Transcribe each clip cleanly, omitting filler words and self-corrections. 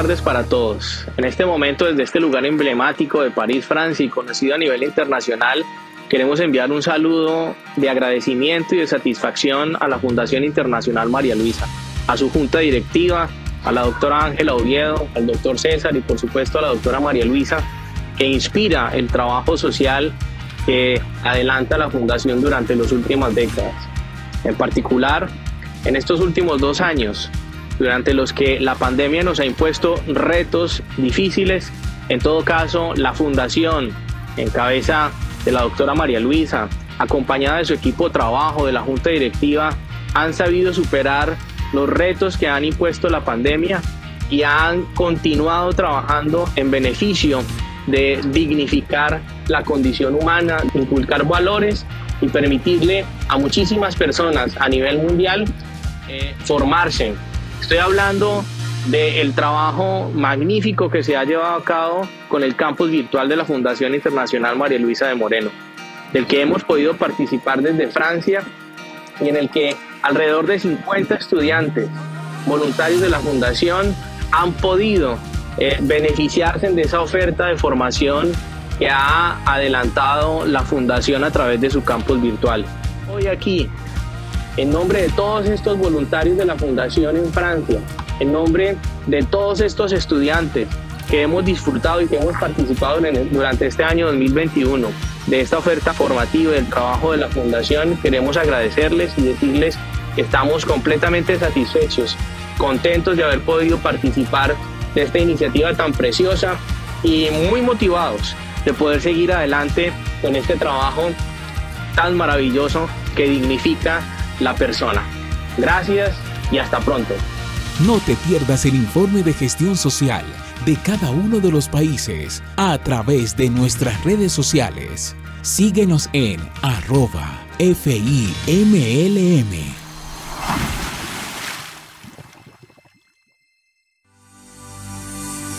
tardes para todos. En este momento, desde este lugar emblemático de París, Francia, y conocido a nivel internacional, queremos enviar un saludo de agradecimiento y de satisfacción a la Fundación Internacional María Luisa, a su junta directiva, a la doctora Ángela Oviedo, al doctor César y por supuesto a la doctora María Luisa, que inspira el trabajo social que adelanta la Fundación durante las últimas décadas. En particular, en estos últimos 2 años, durante los que la pandemia nos ha impuesto retos difíciles, en todo caso, la Fundación, en cabeza de la doctora María Luisa, acompañada de su equipo de trabajo, de la Junta Directiva, han sabido superar los retos que han impuesto la pandemia y han continuado trabajando en beneficio de dignificar la condición humana, inculcar valores y permitirle a muchísimas personas a nivel mundial formarse. Estoy hablando del trabajo magnífico que se ha llevado a cabo con el campus virtual de la Fundación Internacional María Luisa de Moreno, del que hemos podido participar desde Francia y en el que alrededor de 50 estudiantes voluntarios de la Fundación han podido beneficiarse de esa oferta de formación que ha adelantado la Fundación a través de su campus virtual. Hoy aquí, en nombre de todos estos voluntarios de la Fundación en Francia, en nombre de todos estos estudiantes que hemos disfrutado y que hemos participado durante este año 2021 de esta oferta formativa y del trabajo de la Fundación, queremos agradecerles y decirles que estamos completamente satisfechos, contentos de haber podido participar de esta iniciativa tan preciosa y muy motivados de poder seguir adelante con este trabajo tan maravilloso que dignifica la persona. Gracias y hasta pronto. No te pierdas el informe de gestión social de cada uno de los países a través de nuestras redes sociales. Síguenos en @FIMLM.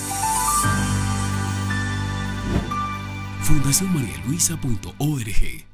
fundacionmarialuisa.org